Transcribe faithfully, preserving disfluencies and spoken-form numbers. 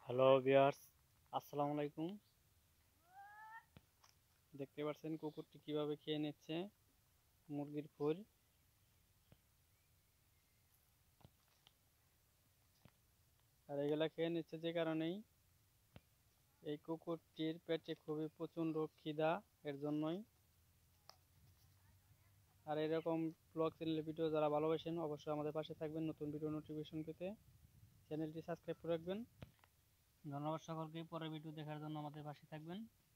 Hello viewers, আসসালামু আলাইকুম। দেখতে পাচ্ছেন কুকুরটি কিভাবে খেয়ে নিচ্ছে মুরগির ফুল। আর এগুলা খেয়ে নিচ্ছে যে কারণেই, এই কুকুরটির পেটে খুবই প্রচণ্ড খিদা, এর জন্যই। আর এরকম ব্লগ চ্যানেলের ভিডিও যারা ভালোবাসেন অবশ্যই আমাদের পাশে থাকবেন। নতুন ভিডিও নোটিফিকেশন পেতে চ্যানেলটি সাবস্ক্রাইব করে রাখবেন। ধন্যবাদ সকলকে। পরের ভিডিও দেখার জন্য আমাদের পাশে থাকবেন।